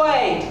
Wade.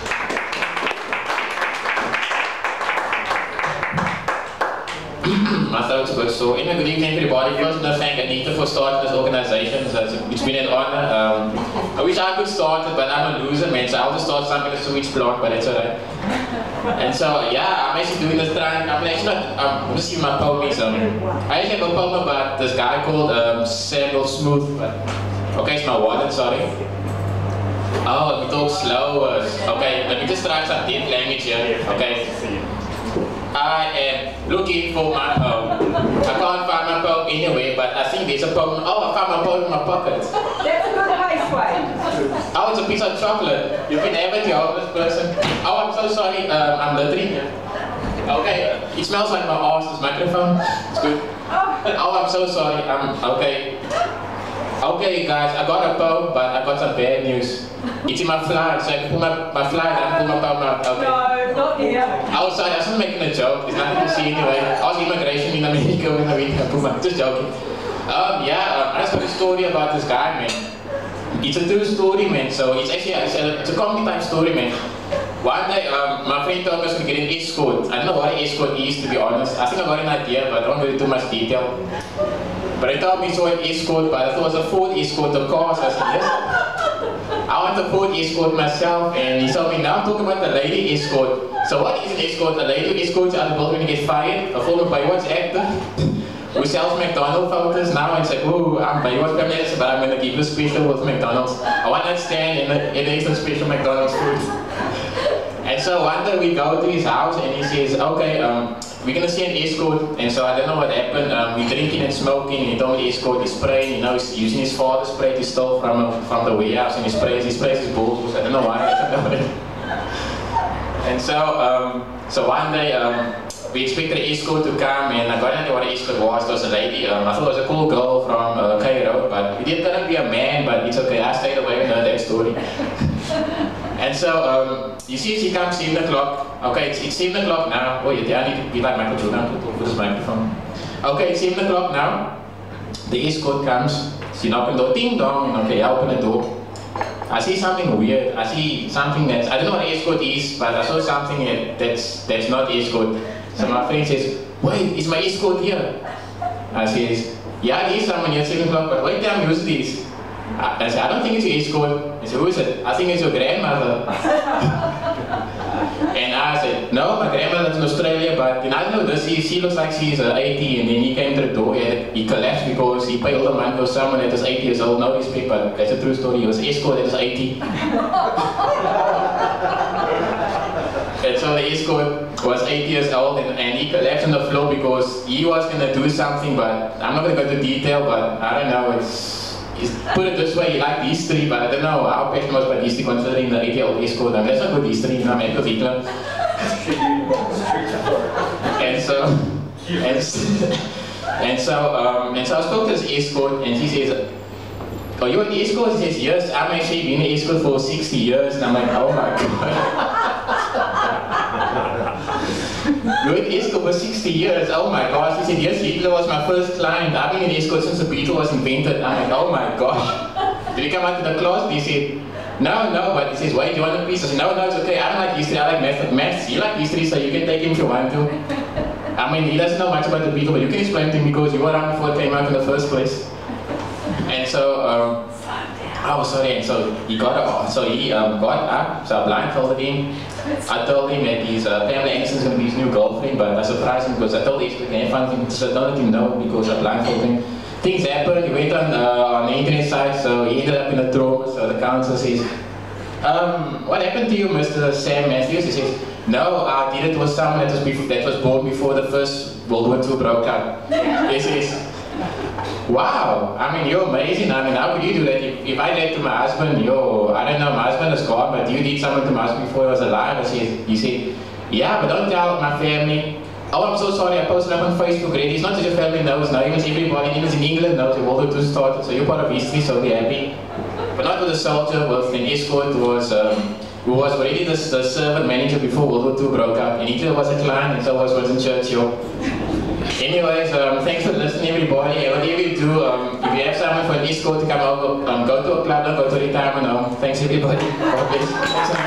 My throat's good, so good evening everybody. First, I want to thank Anita for starting this organization. It's been an honor. I wish I could start it, but I'm a loser, man, so I'll just start something that's sewage plant, but it's alright. And so, yeah, I'm actually doing this trying. I'm gonna see my poems. I actually have a poem about this guy called Samuel Smooth, but okay, it's my wallet, sorry. Oh, let me talk slower. Okay, let me just try some deep language here, okay? I am looking for my poem. I can't find my poem anywhere, but I think there's a poem. Oh, I found my poem in my pocket. That's a good heist, Wade. Oh, it's a piece of chocolate. You can have it, you homeless person. Oh, I'm so sorry. I'm littering. Okay, it smells like my arse, this microphone. It's good. Oh, I'm so sorry. Okay. Okay, guys, I got a poem, but I got some bad news. It's in my flight, so I can pull my flight and pull my poem out. Okay. No, not here. Oh, sorry, I was just making a joke. There's nothing to see anyway. I was immigration in America when I went to Puma. Just joking. I just got a story about this guy, man. It's a true story, man. So it's actually it's a comedy type story, man. One day, my friend told me I was going to get an escort. I don't know what an escort is, to be honest. I think I got an idea, but I don't go into too much detail. But he told me he saw an escort, but I thought it was a Ford Escort of cars. I said, yes. I want a Ford Escort myself, and he told me, now talk about the lady escort. So what is an escort? A lady who escorts out of the building when you get fired, a former Baywatch actor who sells McDonald's vouchers now and said, oh, I'm Baywatch Premier, but I'm going to give you a special with McDonald's. I want that stand in the extra special McDonald's food. And so one day we go to his house and he says, okay, we're going to see an escort. And so I don't know what happened. We're drinking and smoking, and he told me the escort is spraying. You know, he's using his father's spray to steal from the warehouse, and he sprays his balls. I don't know why. And so one day we expected the escort to come, and I got into what the escort was. It was a lady. I thought it was a cool girl from Cairo, but it didn't turn out to be a man, but it's okay. I stayed away and heard that story. And so, you see, she comes 7 o'clock. Okay, it's 7 o'clock now. Oh, yeah, I need to be like Michael Jordan to talk with this microphone. Okay, it's 7 o'clock now. The escort comes. She knocks on the door. Ding dong. And okay, I open the door. I see something weird. I see something that's, I don't know what an escort is, but I saw something that's not escort. So my friend says, wait, is my escort here? I says, yeah, there is someone here at 7 o'clock, but wait, damn, who's this? I said, I don't think it's your escort. He said, who is it? I think it's your grandmother. And I said, no, my grandmother's in Australia, but you know, I don't know this, she looks like she's 80, and then he came to the door, he collapsed because he paid all the money for someone that was 80 years old, no respect, but that's a true story. He was an escort that was 80. And so the escort was 80 years old, and he collapsed on the floor because he was going to do something, but I'm not going to go into detail, but I don't know, put it this way, he liked history, but I don't know how passionate was about history considering the 80-year-old escort. I mean, that's not good history, you know, America Hitler. And so I spoke to this escort, and she says, oh, you're an escort? He says, yes, I'm actually been an escort for 60 years. And I'm like, oh my god. You're an escort for 60 years, oh my gosh. He said, yes, Hitler was my first client. I've been an escort since the Beetle was invented. I'm like, oh my gosh. Did he come out to the class? He said, no, but he says, wait, do you want a piece? I said, no, it's okay. I don't like history, I like maths. You like history, so you can take him if you want to. I mean, he doesn't know much about the Beetle, but you can explain to him because you were around before it came out in the first place. And so, oh sorry, and so he got up, so I blindfolded him. I told him that his Pamela Anderson's going to be his new girlfriend, but I surprised him because I told him to have fun, so don't let him know because I blindfolded him. Things happened, he went on the internet site, so he ended up in a trauma, so the counsel says, what happened to you, Mr. Sam Matthews? He says, no, I did it with someone that was born before the First World War II broke out. He says, wow, I mean, you're amazing. I mean, how could you do that? If I did to my husband, I don't know, my husband is gone, but you did something to my husband before he was alive. He said, yeah, but don't tell my family. Oh, I'm so sorry, I posted up on Facebook already. It's not just your family knows now, even everybody, even in England knows the World War II started, so you're part of history, so be happy. But not with a soldier, with an escort who was already the servant manager before World War II broke out. And Hitler was a client, and so was Winston Churchill. Anyways, thanks for listening, everybody. And whatever you do, if you have someone for an escort to come over, go to a club, don't go to a retirement home. Thanks, everybody. God bless.